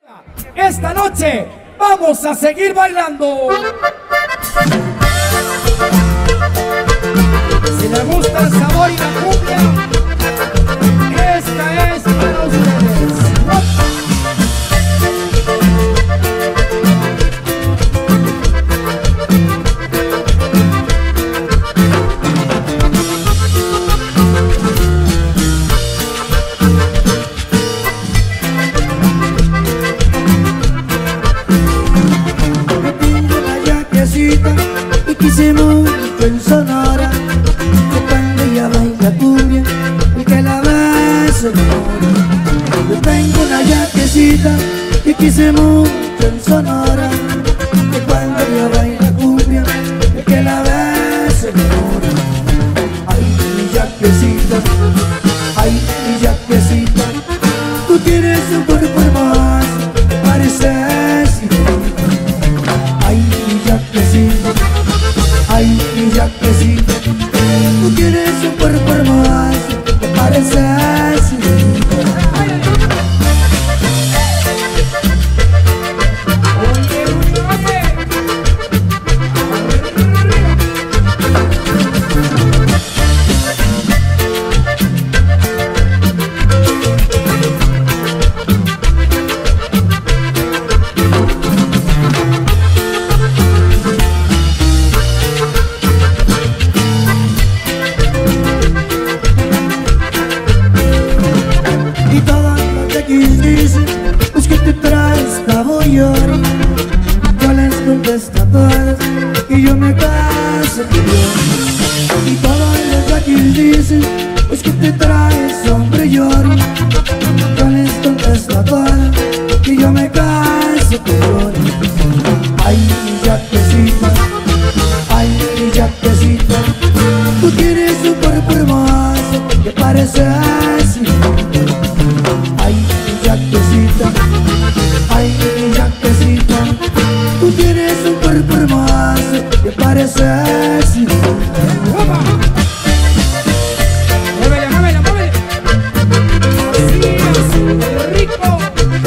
Esta noche vamos a seguir bailando. Si les gusta el sabor y la cumbia, esta es para ustedes. Y quise mucho en Sonora, que cuando ella baila cumbia, el que la ve se enamora. Yo tengo una yaquecita y quise mucho en Sonora, que cuando ella baila cumbia, el que la ve se enamora. Ay, mi yaquecita, ay, mi yaquecita, tú tienes un cuerpo hermoso, te pareces igual. Ay, mi yaquecita, ay, mi yaquecita, tú tienes un cuerpo hermoso, te pareces igual. Y todas las de aquí dicen, pues que te traes cabo Yori. Yo les contesto a todas que yo me caso con. Y todas las de aquí dicen, pues que te traes hombre Yori. Yo les contesto a todas que yo me caso con. Ay, mi yaquecita, ay, mi yaquecita, tú tienes un cuerpo hermoso que pareces igual. Ay, mi yaquecita, ay, mi yaquecita, tú tienes un cuerpo hermoso que pareces igual. Muévele, muévele, muévele. Así es, rico.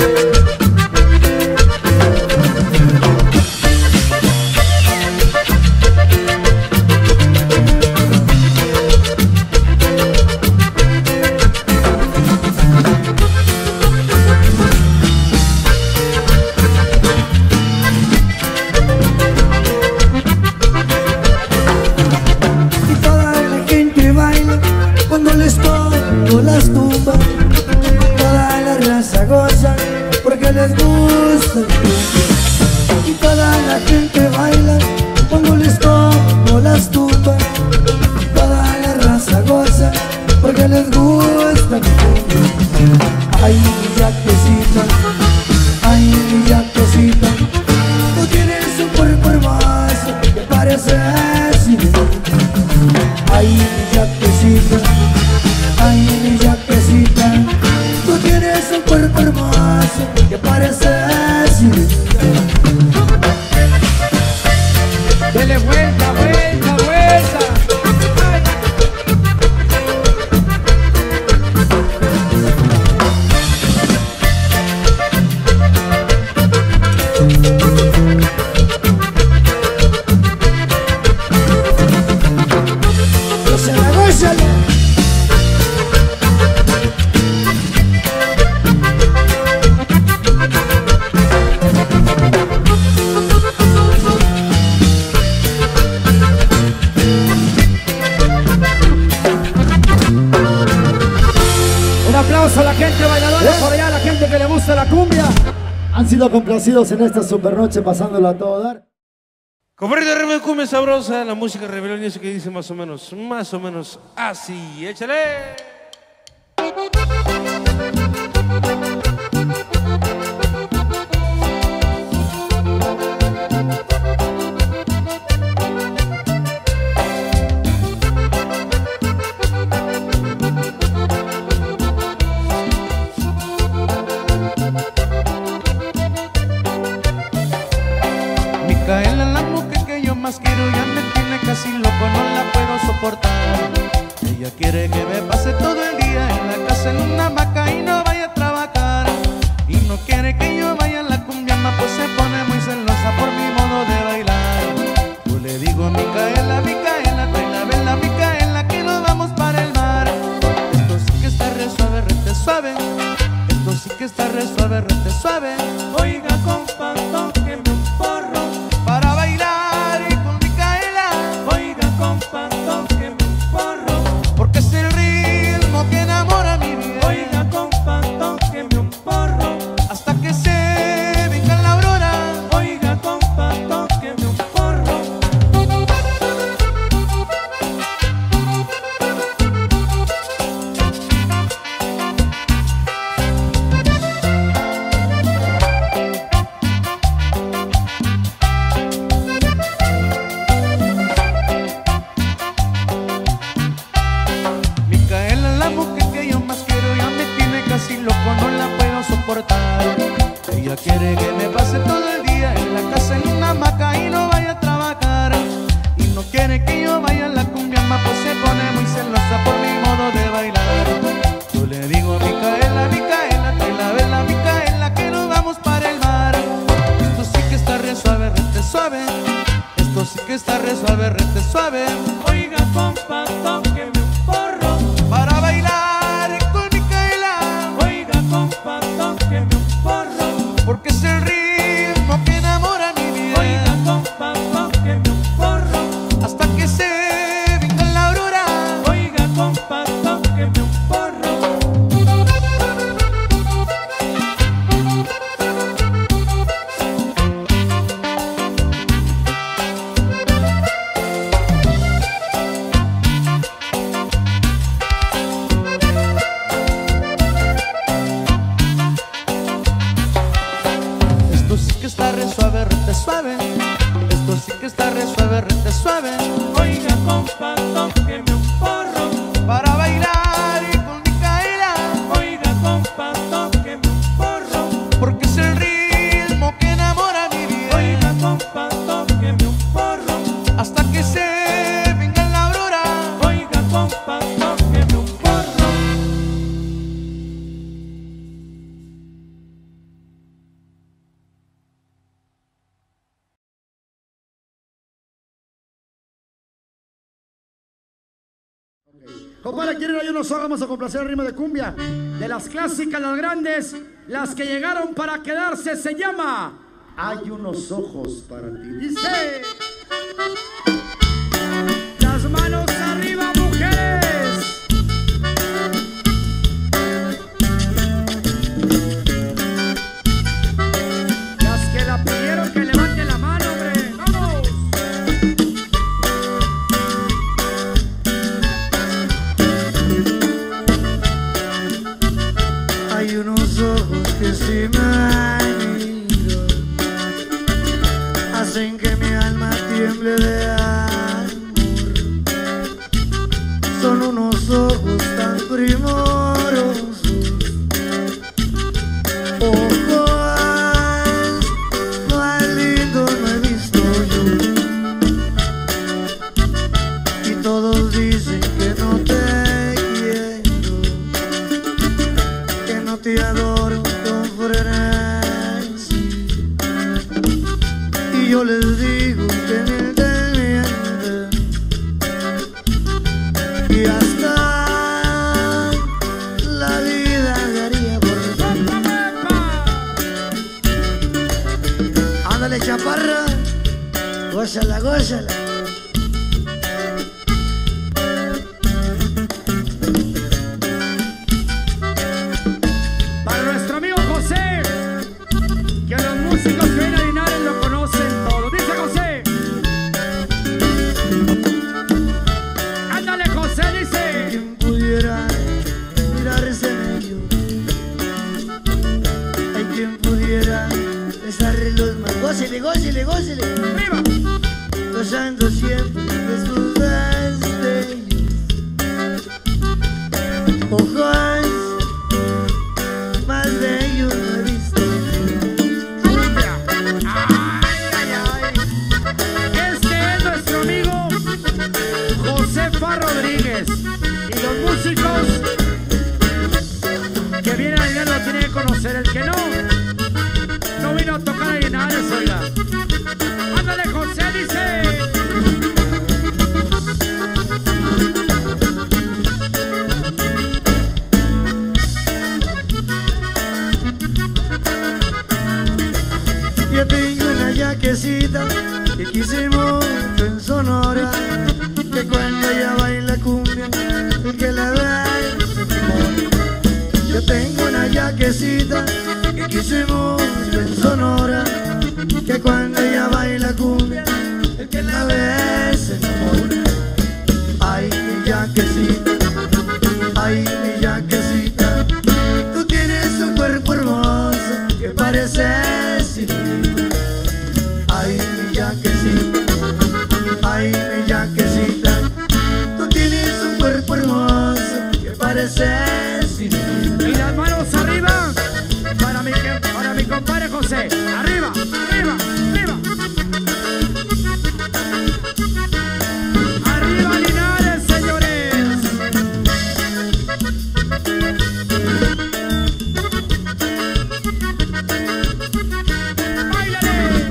Y toda la gente baila cuando les toco las tumbas. Toda la raza goza porque les gusta el tumba. Y toda la gente baila cuando les toco las tumbas. Toda la raza goza porque les gusta el tumba. Ay, mi yaquecita, ay, mi yaquecita, tú tienes un cuerpo hermoso que pareces igual. Ay, mi yaquecita, ay, mi yaquecita, tú tienes un cuerpo hermoso que pareces igual. Dele vuelta, vuelta, vuelta. Ay. Gózala, gózala. Un aplauso a la gente bailadora por allá, a la gente que le gusta la cumbia. Han sido complacidos en esta supernoche pasándolo a todo dar. Compadre de cumbia sabrosa, la música rebelión y eso que dice más o menos así. ¡Échale! Micaela, la mujer que yo más quiero, ya me tiene casi loco, no la puedo soportar. Ella quiere que me pase todo el día en la casa en una hamaca y no vaya a trabajar. Y no quiere que yo vaya pues se pone muy celosa por mi modo de bailar. Yo le digo, Micaela, Micaela, trae la vela, Micaela, que nos vamos para el mar. Esto sí que está re suave, rete suave. Esto sí que está re suave, rete suave. Oiga, compa, tóqueme un porro para bailar y con Micaela. Oiga, compa, tóqueme un porro, porque es el ritmo que enamora mi vida. Oiga, compa, tóqueme un porro hasta que se venga la aurora. Oiga, compa, tóqueme un porro. Micaela, la mujer que yo más quiero, ya me tiene casi loco, no la puedo soportar. Ella quiere que me pase todo el día en la casa en una hamaca y no vaya a trabajar. Y no quiere que yo vaya a la cumbia, pues se pone muy celosa por mi modo de bailar. Yo le digo, Micaela, Micaela, trae la vela, Micaela, que nos vamos para el mar. Esto sí que está re suave, rete suave. Esto sí que está re suave, rete suave. Oiga, compa, tóqueme un porro para bailar con Micaela. Oiga, compa, tóqueme un porro, porque es el ritmo que enamora mi vida. Oiga, compa, tóqueme un porro hasta que se venga la aurora. Oiga, compa, tóqueme un porro. Esto sí que está re suave, rete suave. Esto sí que está re suave, rete suave. Oiga, compa, tóqueme un porro para bailar y con Micaela. Oiga, compa, tóqueme un porro, porque es el ritmo que enamora mi vida. Oiga, compa, tóqueme un porro hasta que se venga la aurora. Oiga, compa, tóqueme un porro. Compadre, ¿quieren ayunos? Vamos a complacer el ritmo de cumbia. De las clásicas, las grandes, las que llegaron para quedarse, se llama Hay unos ojos para ti. Dice: las manos arriba, mujeres. Las que la pidieron que levanten la mano, hombre. ¡Vamos! Hay unos ojos que si me miran hacen que mi alma tiemble de amor. Son unos ojos tan primorosos, ojos más lindos no he visto yo. Y todos dicen que no te quiero, que no te adoro con frenesí. Y yo les digo que me mienten y hasta la vida daría por ti. Ándale, chaparra, gózala, gózala. Para nuestro amigo José, que los músicos que vienen a Linares lo conocen todo. Dice José. Ándale, José, dice. Quien pudiera mirarse en ellos, hay quien pudiera besarle los manos. Gócele, gócele, gócele. Arriba. Gozando siempre de sus destellos. Ojos más bellos no he visto. Cumbia. Ay, ay, ay. Este es nuestro amigo Josefa Rodríguez. Y los músicos que vienen a Linares lo tienen que conocer. El que no vino a tocar a Linares. yaquecita que quisimos en Sonora, que cuando ella baila cumbia, el que la ve se enamora. Ay, mi yaquecita, ay, mi yaquecita, tú tienes un cuerpo hermoso que parece cielito. Ay, mi yaquecita, ay, mi yaquecita, tú tienes un cuerpo hermoso que parece cielito. Y las manos arriba para mi compadre José. Arriba, arriba, arriba. Arriba Linares, señores. ¡Báilale!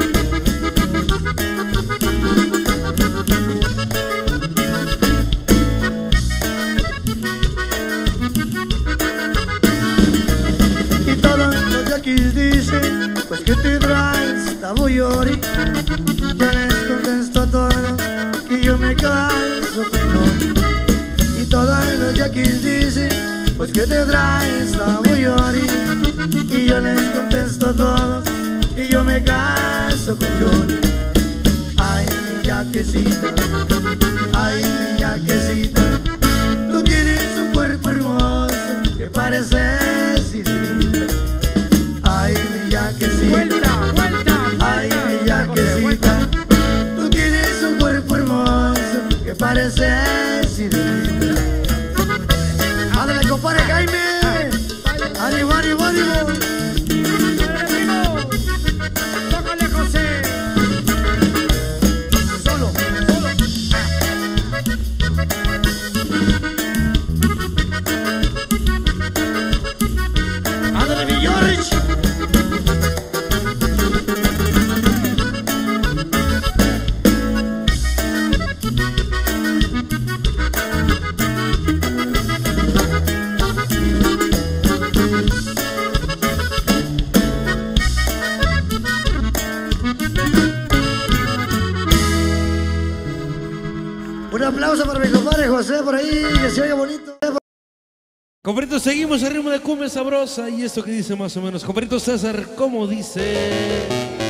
Y todos los de aquí dicen, pues que te traes, Tabuyori. Yo les contesto a todos que yo me caso con. Y todos los de aquí dicen, pues que te traes, Tabuyori. Y yo les contesto a todos que yo me caso con Johnny. Ay, mi yaquecita, ay, mi yaquecita, tú tienes un cuerpo hermoso que parece cielito. Ay, mi yaquecita, Vuelta, vuelta, ay, mi yaquecita, tú tienes un cuerpo hermoso que parece cielito. Ándale, compadre Jaime, ánimo, ánimo, ánimo. tócale José. Solo, solo. Ándale, mi George. Un aplauso para mi compadre José por ahí, que se oiga bonito. Compadrito, seguimos al ritmo de cumbia sabrosa. Y esto que dice más o menos, compadrito César, ¿cómo dice?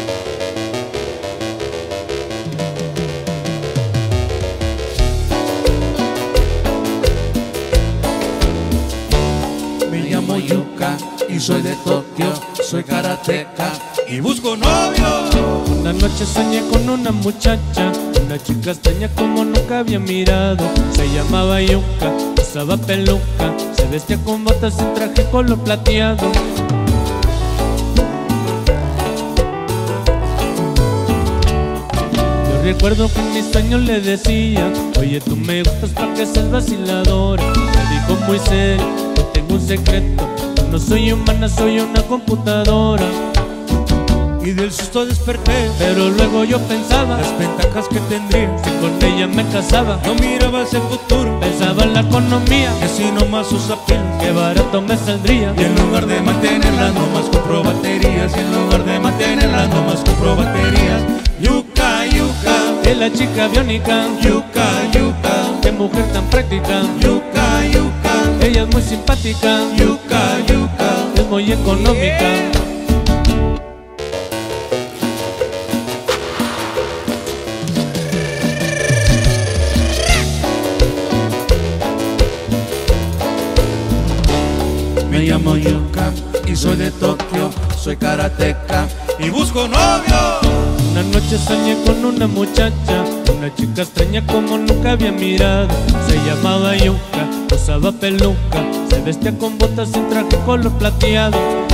Me llamo Yuka y soy de Tokio, soy karateca y busco novio. Una noche soñé con una muchacha, una chica extraña como nunca había mirado. Se llamaba Yuka, usaba peluca, se vestía con botas y traje color plateado. Yo recuerdo que en mis sueños le decía: oye, tú me gustas pa' que seas vaciladora. Me dijo muy serio: yo tengo un secreto, no soy humana, soy una computadora. Y del susto desperté, Pero luego yo pensaba, las ventajas que tendría si con ella me casaba. no miraba hacia el futuro, Pensaba en la economía, que si nomás usa pilas. qué barato me saldría. Y en lugar de mantenerlas nomás compro baterías. Y en lugar de mantenerlas nomás compro baterías. Yuka, yuka, Es la chica biónica, yuka, yuka, qué mujer tan práctica. yuka, yuka, Ella es muy simpática, yuka, yuka. es muy económica. Me llamo Yuka y soy de Tokio, soy karateca y busco novio. Una noche soñé con una muchacha, una chica extraña como nunca había mirado. Se llamaba Yuka, usaba peluca, se vestía con botas y traje color plateado.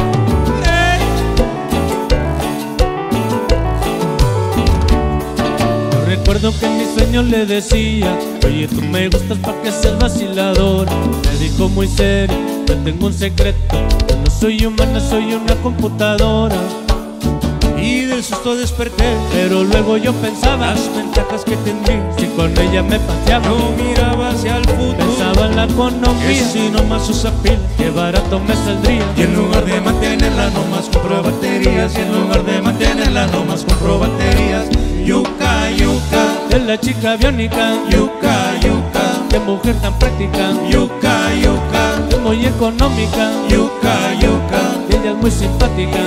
Yo recuerdo que en mis sueños le decía: oye, tú me gustas pa' que seas vacilador. Me dijo muy serio: yo tengo un secreto, yo no soy humana, soy una computadora. Y del susto desperté, Pero luego yo pensaba, las ventajas que tendría si con ella me paseaba. no miraba hacia el futuro, Pensaba en la que economía, si nomás usa pilas. qué barato me saldría. Y en lugar de mantenerla nomás compro baterías. Y en lugar de mantenerla nomás compro baterías. Yuka, yuka, Es la chica biónica, yuka, yuka, qué mujer tan práctica. yuka, yuka, Es muy económica, yuka, yuka, ella es muy simpática.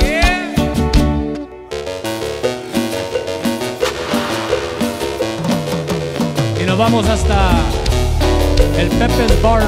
Y nos vamos hasta el Pepe's Bar.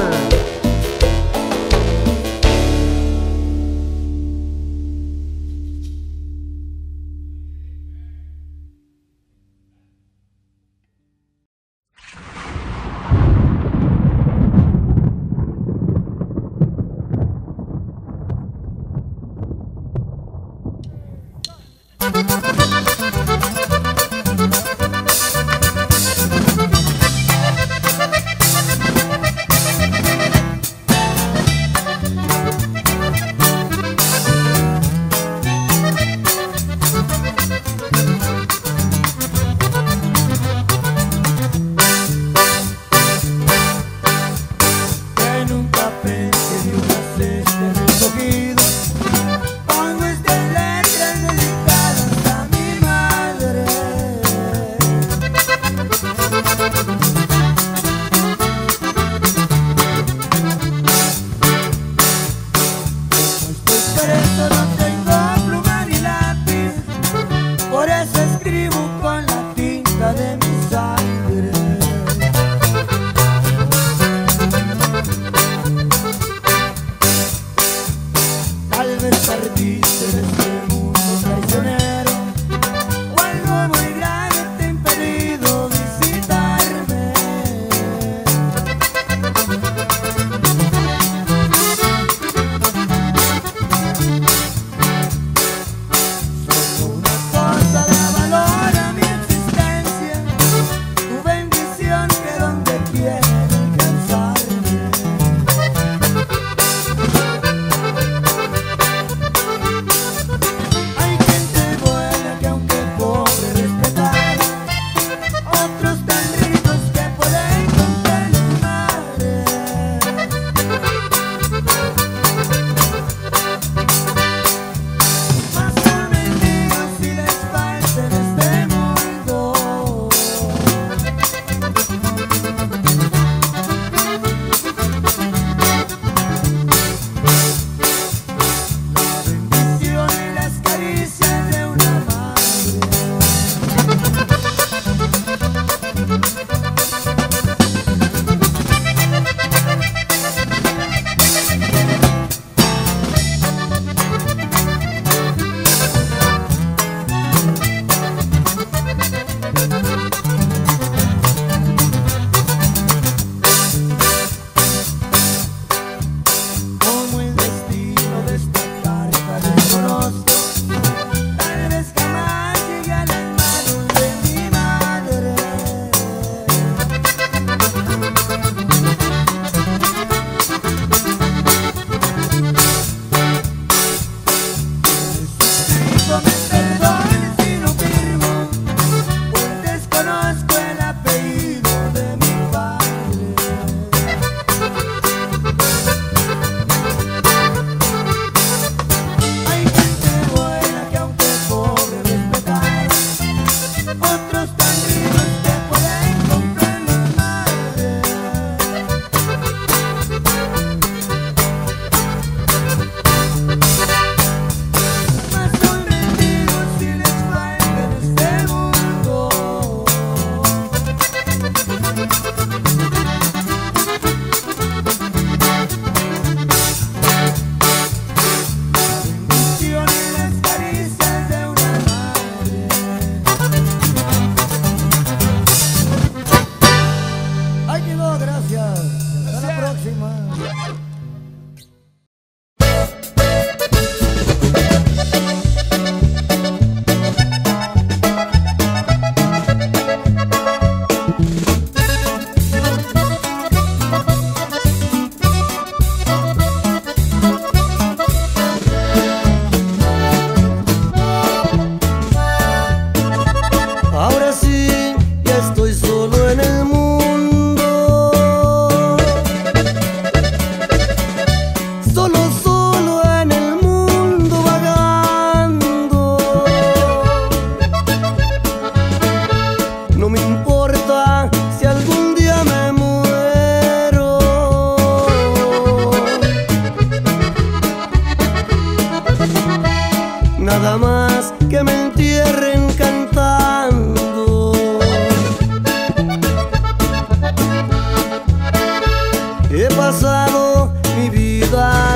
He pasado mi vida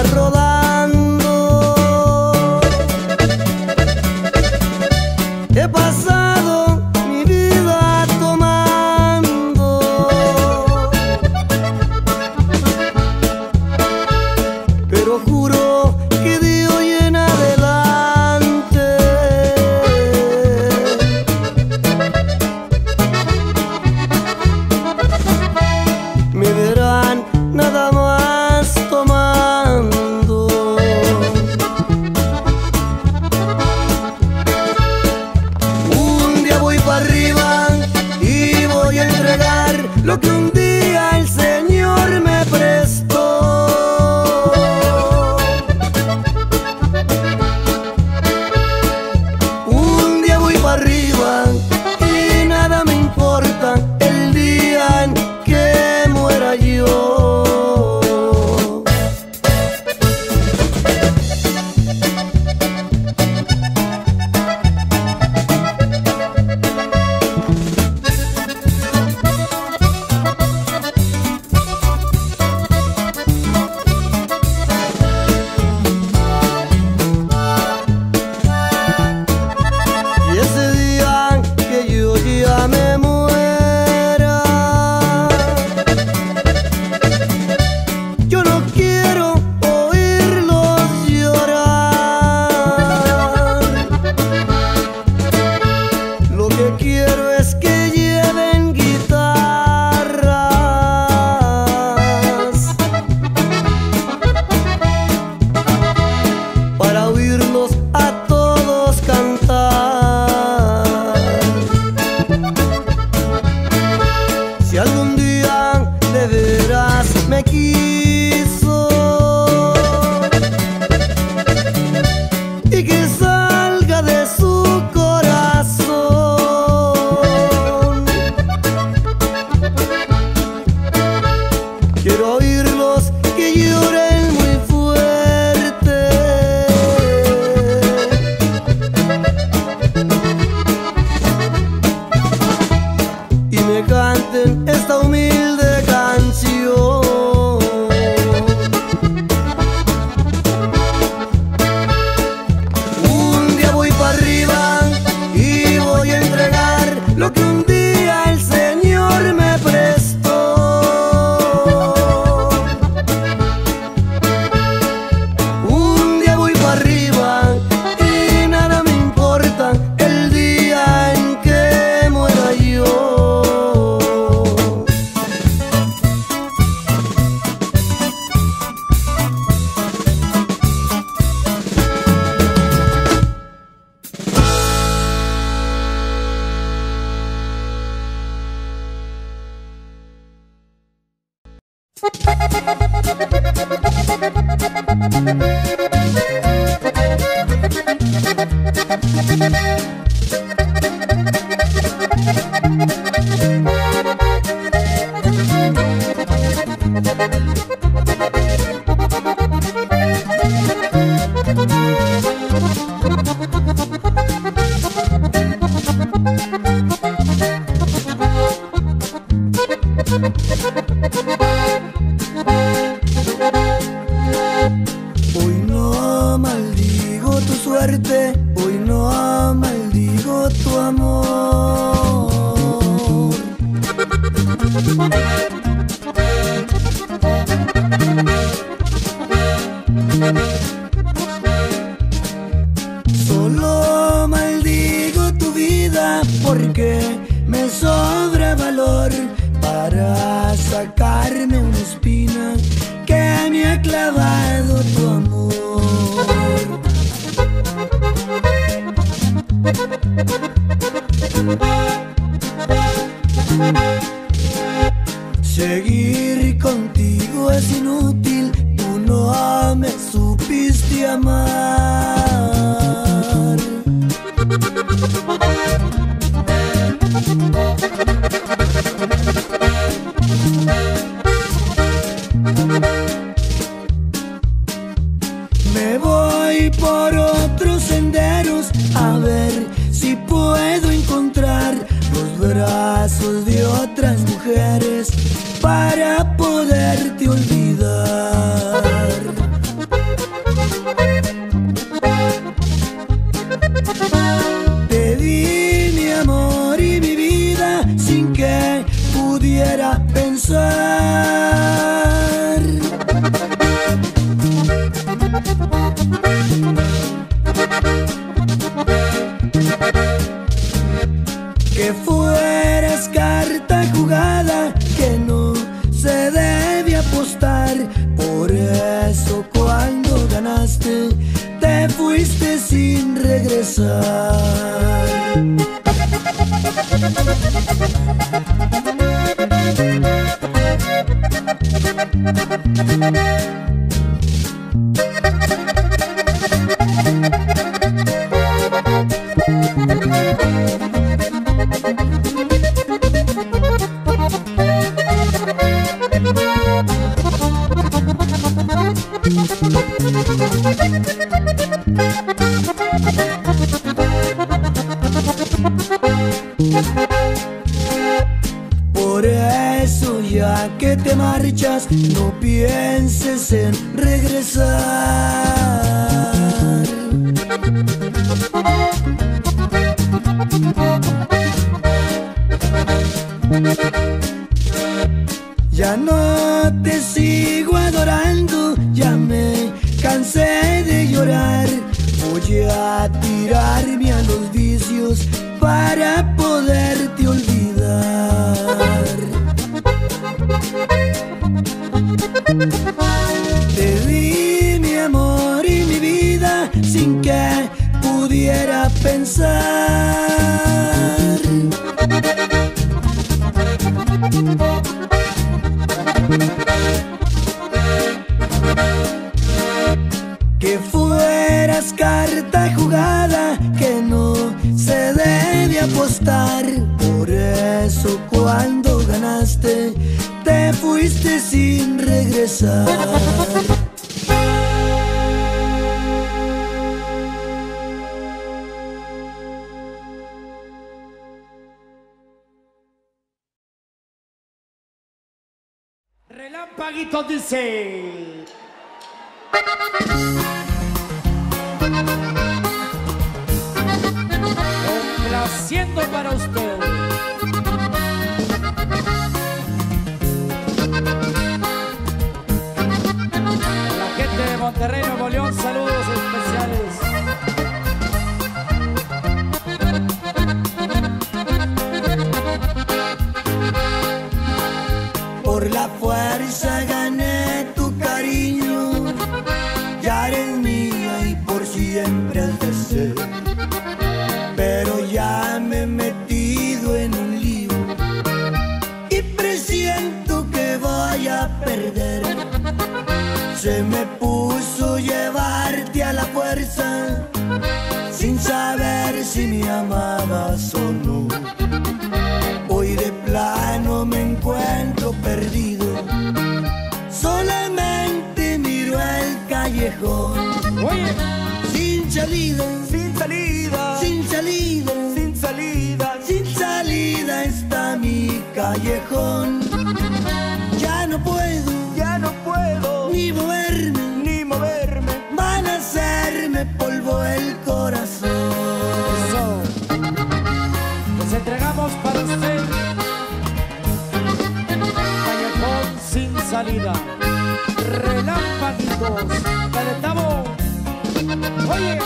rodando, he pasado mi vida tomando, pero juro que de hoy en adelante me verán nada más tomando. Un día voy para arriba y voy a entregar lo que un día el Señor me prestó. Un día voy para arriba y nada me importa el día en que muera yo. Y ese día que yo ya me muera, yo no quiero oírlos llorar. Lo que quiero es que lleven guitarras para oírlos a todos cantar. Si algún día de veras me quiso y que salga de su corazón, quiero oírlos que lloren muy fuerte y me canten esta humilde canción. Un día voy para arriba y voy a entregar lo que un día el Señor me prestó. Un día voy para arriba y nada me importa el día en que muera yo. Hoy no maldigo tu suerte, hoy no maldigo tu amor. Solo maldigo tu vida porque me sobra valor para sacarme una espina que me ha clavado tu amor. Seguir contigo es inútil, tú no me supiste amar. Me voy por otros senderos a ver si puedo encontrar los brazos de otras mujeres para poderte olvidar. llorar. Por eso cuando ganaste te fuiste sin regresar. Por eso ya que te marchas, no pienses en regresar. Ya no te sigo adorando, ya me cansé de llorar. Voy a tirarme a los vicios para poderte olvidar. Te di mi amor y mi vida sin que pudiera pensar. Que fueras carta jugada que no se debe apostar. Por eso cuando ganaste te fuiste sin regresar. Relámpaguito dice. Complaciendo para usted. La gente de Monterrey, Nuevo León, saludos especiales. Por la fuerza gané tu cariño, ya eres mía y por siempre has de ser. Pero ya me he metido en un lío y presiento que voy a perder. Se me puso llevarte a la fuerza sin saber si me amabas o no. Hoy de plano me encuentro perdido, solamente miro el callejón. Oye, Sin salida, Sin salida, sin salida, sin salida, sin salida está mi callejón. Ya no puedo ya no puedo ni moverme, ni moverme. van a hacerme polvo el corazón. eso. Nos entregamos para usted. Callejón sin salida. Relámpaguitos. Calentamos. Oye.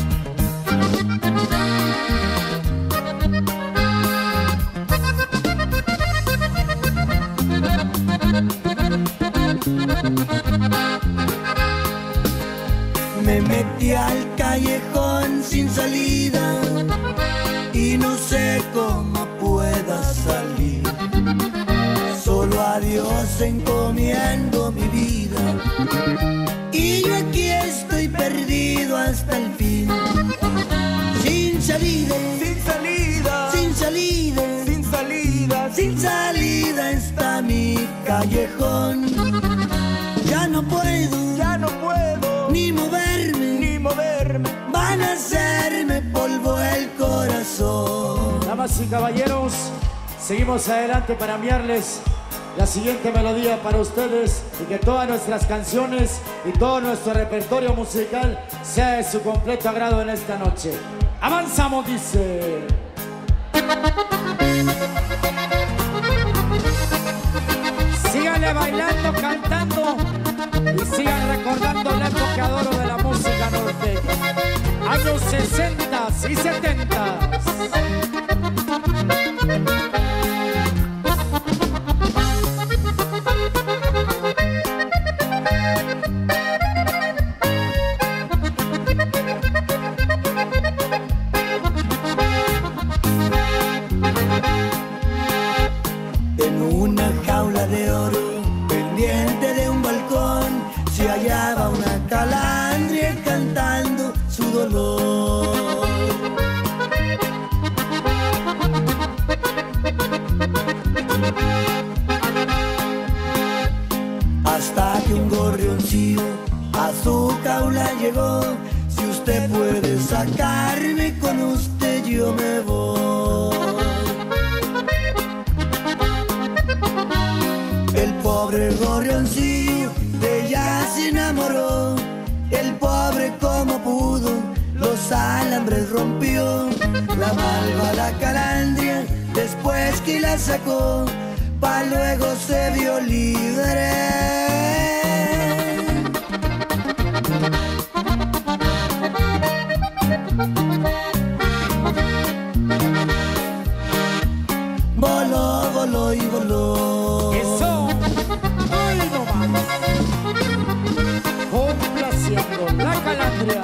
Me metí al callejón sin salida y no sé cómo pueda salir. Solo a Dios encomiendo mi vida y yo aquí estoy perdido hasta el fin. Sin salida, Sin salida, sin salida, sin salida, sin salida está mi callejón. Ya no puedo ya no puedo ni moverme, ni moverme. van a hacerme polvo el corazón. Damas y caballeros, seguimos adelante para enviarles la siguiente melodía para ustedes y que todas nuestras canciones y todo nuestro repertorio musical sea de su completo agrado en esta noche. Avanzamos, dice. Síganle bailando, cantando y sigan recordando la época de oro de la música norteña. Años 60 y 70. se hallaba una calandria cantando su dolor. Hasta que un gorrioncillo a su jaula llegó. Si usted puede sacarme, con usted yo me voy. El pobre gorrioncillo de ella se enamoró. El pobre como pudo los alambres rompió. La malvada calandria después que la sacó, pa' luego se vio libre. Voló, voló y voló. Eso, hoy no más. Complaciendo la calandria.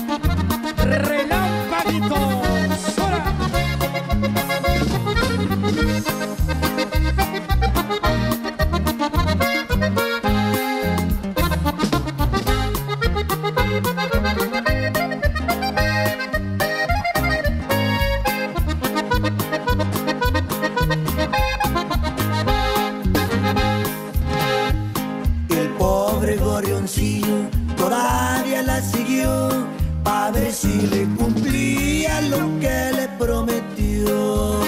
Relámpaguitos. ¡Hora! Todavía la siguió pa' ver si le cumplía lo que le prometió.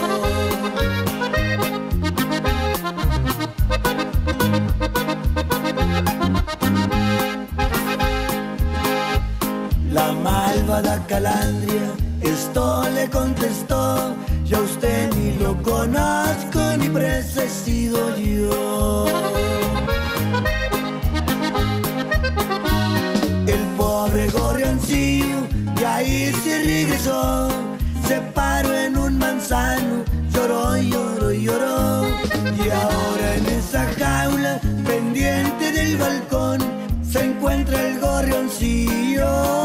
La malvada calandria esto le contestó: yo a usted ni lo conozco ni presa he sido yo. Pobre gorrioncillo, y ahí se regresó, se paró en un manzano, lloró, lloró, lloró. Y ahora en esa jaula, pendiente del balcón, se encuentra el gorrioncillo.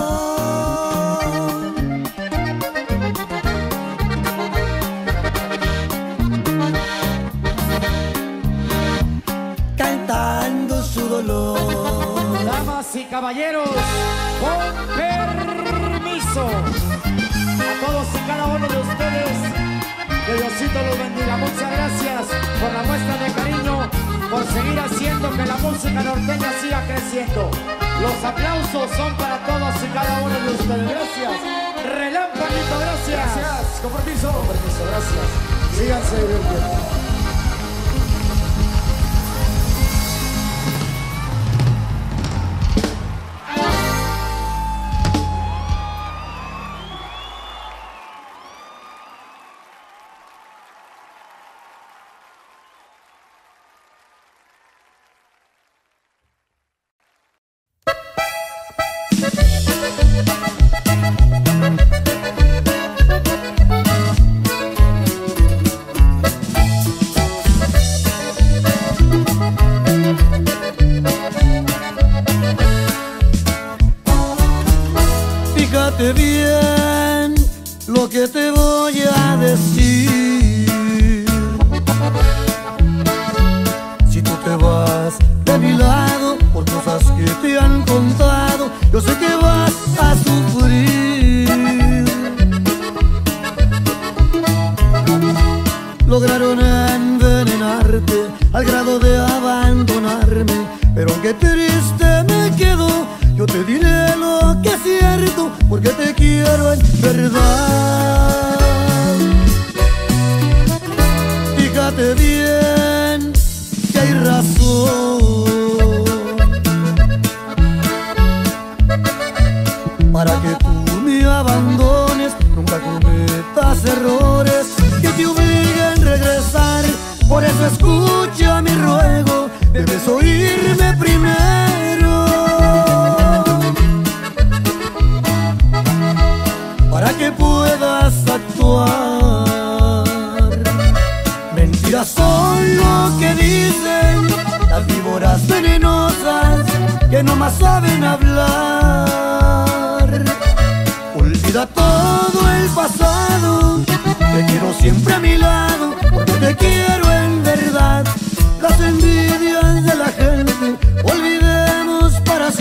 Cantando su dolor. Damas y caballeros, con permiso, a todos y cada uno de ustedes, que Diosito los bendiga. Muchas gracias por la muestra de cariño, por seguir haciendo que la música norteña siga creciendo. Los aplausos son para todos y cada uno de ustedes. Gracias. Relámpaguito, gracias. Gracias, con permiso. Con permiso, gracias. Síganse divirtiendo. Fíjate bien lo que te voy a decir. Si tú te vas de mi lado por cosas que te han contado, yo sé que vas a sufrir. Lograron envenenarte al grado de abandonarme, pero aunque triste me quedo, yo te diré lo que es cierto, porque te quiero en verdad. Fíjate bien que hay razón para que tú me abandones. Nunca cometas errores que te obliguen a regresar. Por eso escucha mi ruego, debes oírme primero, para que puedas actuar. Mentiras son lo que dicen las víboras venenosas que nomás saben hablar. Olvida todo el pasado, te quiero siempre a mi lado, porque te quiero en verdad. Las envidias de la gente olvidemos para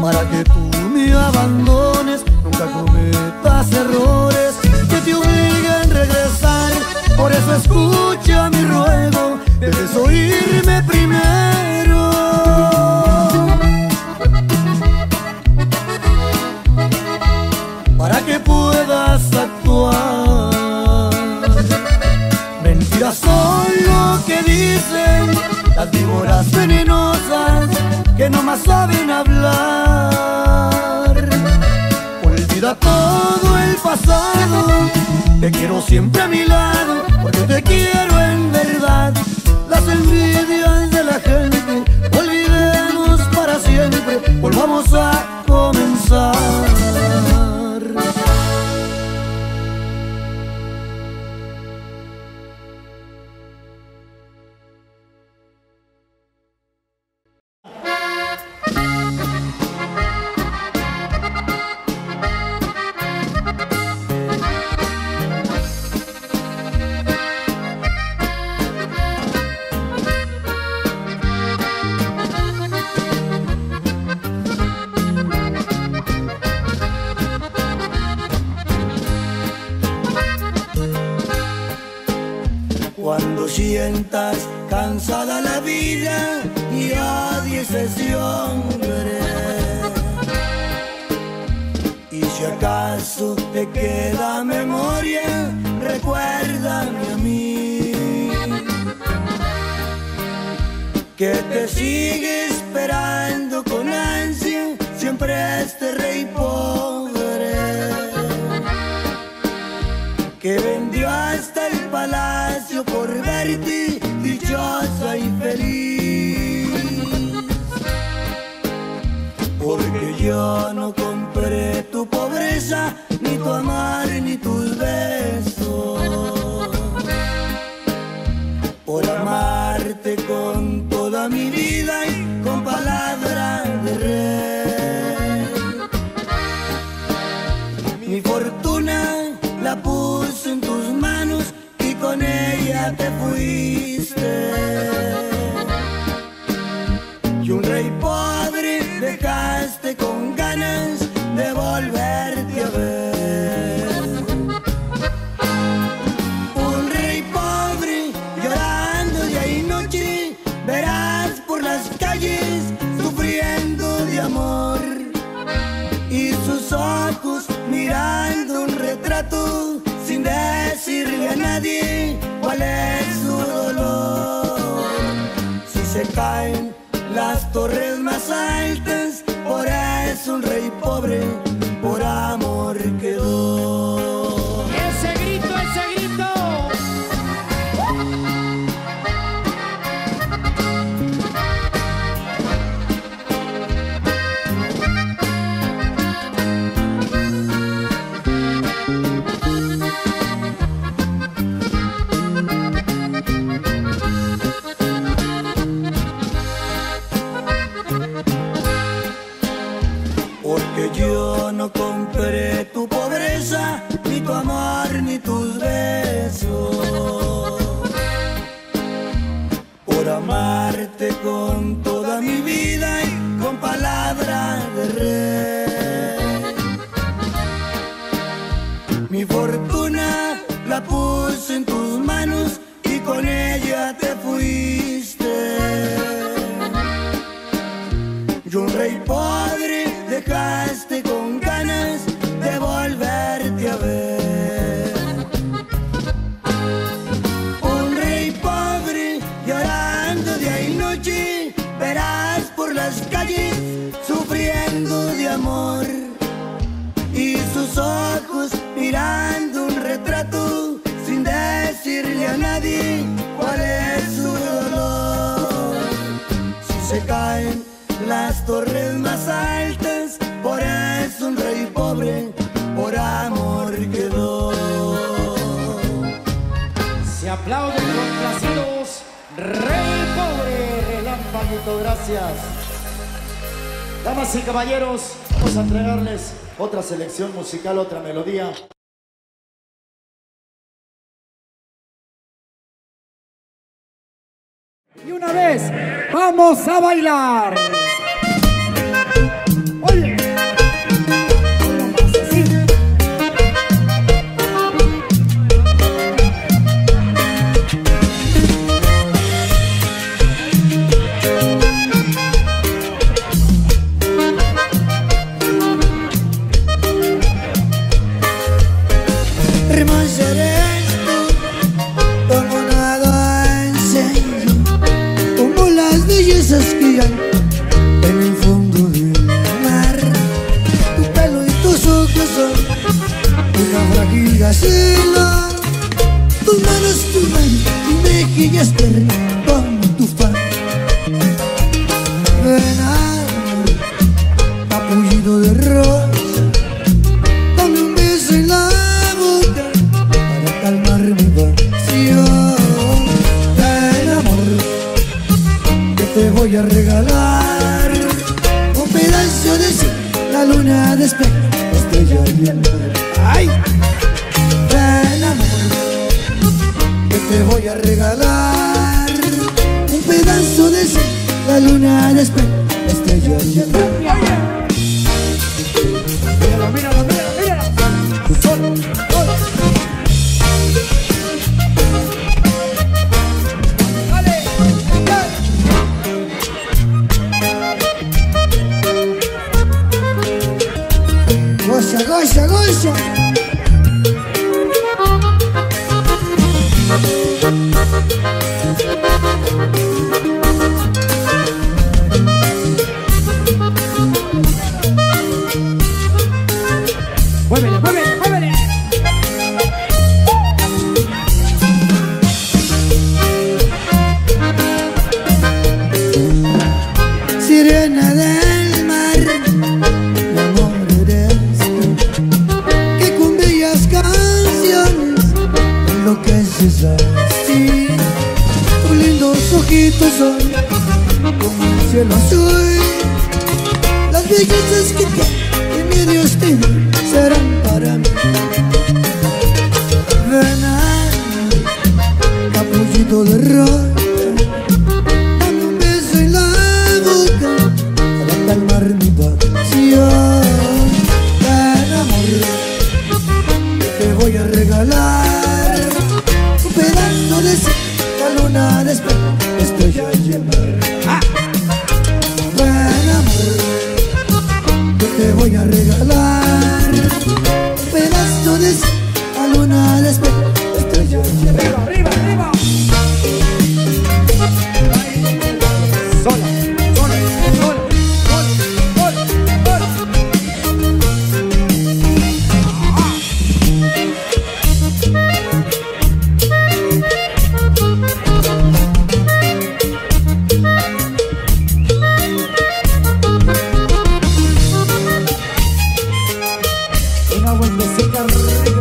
para que tú me abandones. Nunca cometas errores que te obliguen a regresar. Por eso escucha mi ruego, debes oírme primero, para que puedas actuar. Mentiras son lo que dicen las víboras venenosas que nomás saben hablar. Olvida todo el pasado, te quiero siempre a mi lado, porque te quiero en verdad. Las envidias de la gente, olvidemos para siempre, volvamos a comenzar. Cuando sientas cansada la vida y odies ese hombre, y si acaso te queda memoria, recuérdame a mí, que te sigue esperando con ansia siempre este rey pobre, que vendió hasta el palacio por verte dichosa y feliz. Porque yo no compré tu pobreza, ni tu amor, ni tus besos. Por amarte con toda mi vida y con palabra de rey. Mi fortuna la puse en tus manos y con ella te fuiste. Y un rey pobre dejaste con ganas de volverte a ver. Un rey pobre llorando día y noche, verás por las calles sufriendo de amor, y sus ojos mirando un retrato sin decirle a nadie cuál es su dolor. Si se caen las torres más altas, por eso un rey pobre por amor quedó. ¡Ese grito, ese grito! Porque yo no compré tu pobreza, ni tu amor, ni tus besos. Por amarte con toda mi vida y con palabra de rey. Mi fortuna la puse en tus manos y con ella te fuiste. Y un rey pobre dejaste con ganas de volverte a ver. Un rey pobre llorando día y noche, verás por las calles sufriendo de amor, y sus ojos mirando un retrato sin decirle a nadie cuál es su dolor. Si se caen las torres más altas, por eso un rey pobre por amor quedó. Se aplauden complacidos, rey pobre, relampaguito, gracias. Damas y caballeros, vamos a entregarles otra selección musical, otra melodía. Y una vez, vamos a bailar. ¡Hola! capullido de rosa. Dame un beso en la boca para calmar mi pasión. Ven amor, que te voy a regalar un pedazo de cielo, la luna de espejo, estrella y el mar. ¡Ay! Ven amor, que te voy a regalar un pedazo de cielo, la luna de espejo, estrella y el mar. Míralo, míralo, míralo, míralo. Sol, sol. Dale, dale. Goza, goza, goza. Muévele, muévele, muévele. Sirena del mar, mi amor eres tú, que con bellas canciones enloqueces así. Tus lindos ojitos son como el cielo azul, las bellezas que tiene mi Dios te serán para mí. Ven a capullito de rosa, dame un beso en la boca para calmar mi pasión. Ven amor, que te voy a regalar un pedazo de cielo, la luna de espejo, estrella y el mar. Ven amor, que te voy a regalar un pedazo de cielo, la luna de espejo, estrella y el mar. Arriba, arriba, sol, sol, sol, sol, sol, sol. Una vueltecita rica.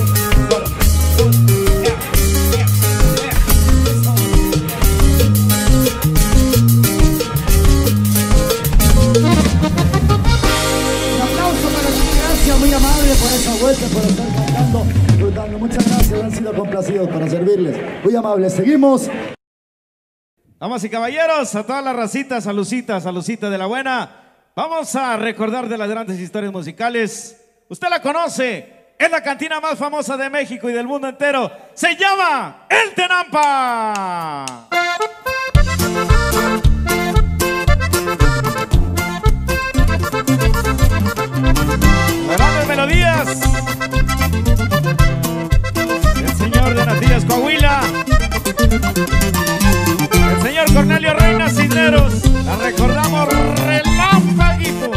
Un aplauso para ti, gracias, muy amable por esa vuelta, por estar cantando, disfrutando. Muchas gracias, han sido complacidos para servirles. Muy amables, seguimos. Damas y caballeros, a todas las racitas, salucita de la buena. Vamos a recordar de las grandes historias musicales. Usted la conoce, es la cantina más famosa de México y del mundo entero. Se llama El Tenampa. Grandes melodías. El señor de Natillas, Coahuila. El señor Cornelio Reina Cisneros. La recordamos relámpaguito.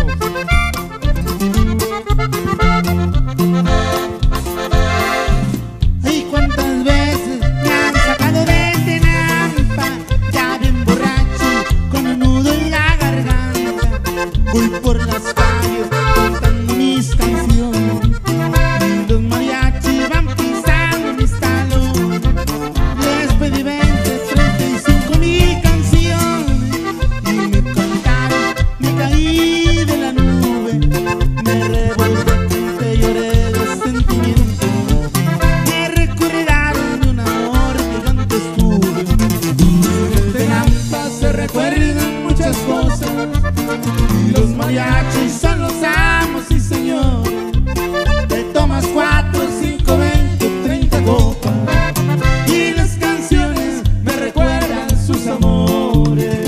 Ay, cuántas veces me han sacado de Tenampa, ya bien borracho, con un nudo en la garganta. Voy por las calles cantando mis canciones y los mariachis van pisando mis talones. Les pedí 20, 35 mil canciones y me cantaron, me caí de la nube, me revolví, lloré de sentimiento, me recordaron de un amor que yo antes tuve. En Tenampa se recuerdan muchas cosas y los mariachis son los amos, sí señor. Te tomas 4, 5, 20, 30 copas y las canciones me recuerdan sus amores.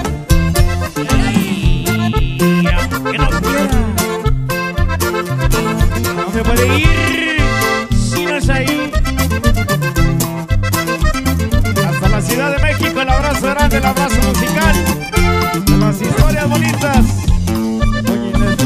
Y aunque no quiera, no se puede ir si no es ahí. Hasta la Ciudad de México, el abrazo grande, el abrazo musical de las historias bonitas. Oye,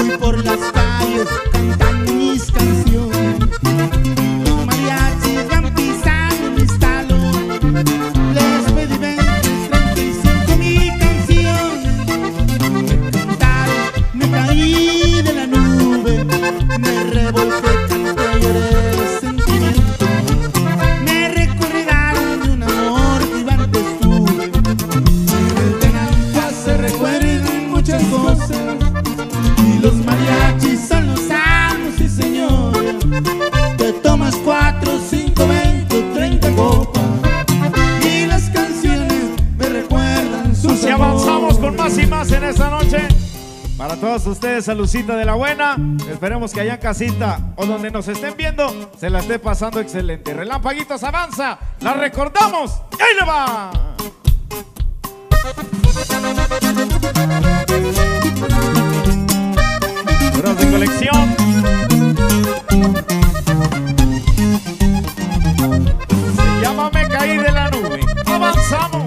voy por las calles cantando mis canciones. Los mariachis van pisando mis talones. Les pedí 35 mi canción. Me cantaron, me caí de la nube, me revolqué, canté, lloré de sentimiento. Me recordaron de un amor que antes tuve. En Tenampa se recuerdan muchas cosas, y los mariachis son los amos y señores. Te tomas 4, 5, 20, 30 copas, y las canciones me recuerdan sus Si avanzamos con más y más en esta noche, para todos ustedes, saludcita de la buena. Esperemos que allá en casita o donde nos estén viendo se la esté pasando excelente. Relámpaguitos avanza, la recordamos y ahí le va. Duras de colección. Se llama Me caí de la nube. Avanzamos.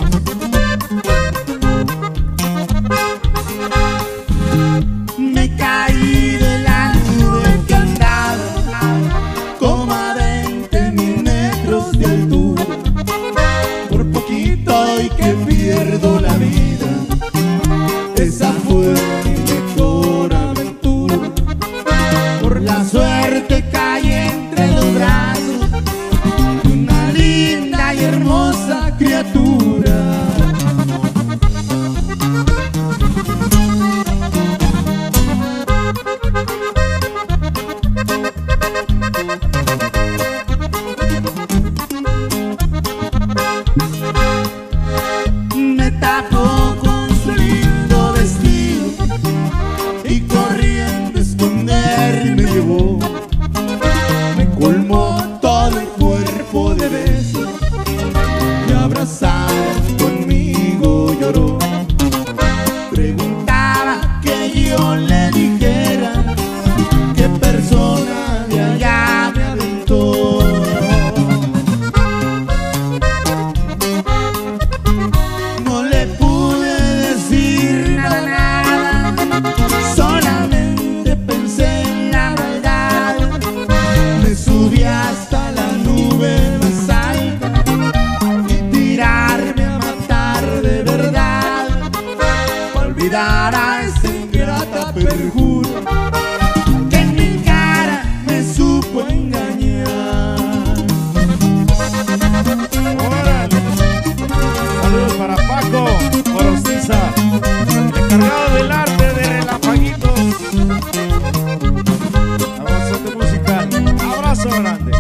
Me caí de la nube que andaba como a 20.000 metros de altura. Por poquito y que pierdo la vida, esa fue mi mejor aventura. Por la suerte caí entre los brazos de una linda y hermosa criatura. Me tapó con su lindo vestido y corriendo a esconder me llevó. Me colmó todo el cuerpo de besos y abrazada conmigo lloró. Preguntaba que yo le dijera qué persona de allá me aventó. No le pude decir nada, solamente pensé en la maldad. Me subí hasta la nube más alta y tirarme a matar de verdad, para olvidar a esa ingrata perjura que en mi cara me supo engañar. Órale. Saludos para Paco Corostiza, encargado del arte de Relampaguitos. Abrazo de musical, abrazo grande.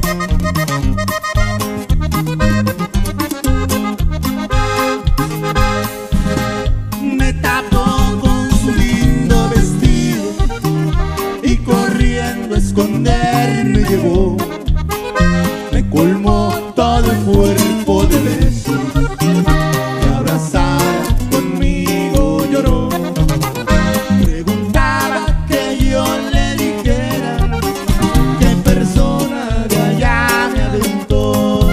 Me tapó con su lindo vestido y corriendo a esconder me llevó. Me colmó todo el cuerpo de besos y abrazada conmigo lloró. Preguntaba que yo le dijera qué persona de allá me aventó.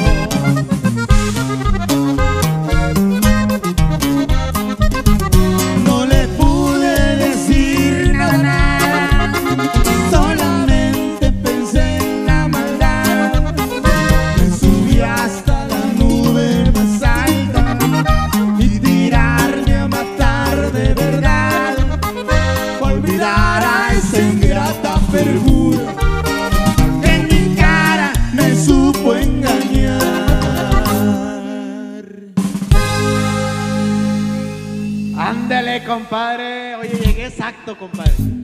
No le pude decir nada, solamente pensé en la maldad. Me subí hasta la nube más alta y tirarme a matar de verdad, para olvidar a esa ingrata perjura que en mi cara me supo engañar. Ándale, compadre. Oye, llegué exacto, compadre.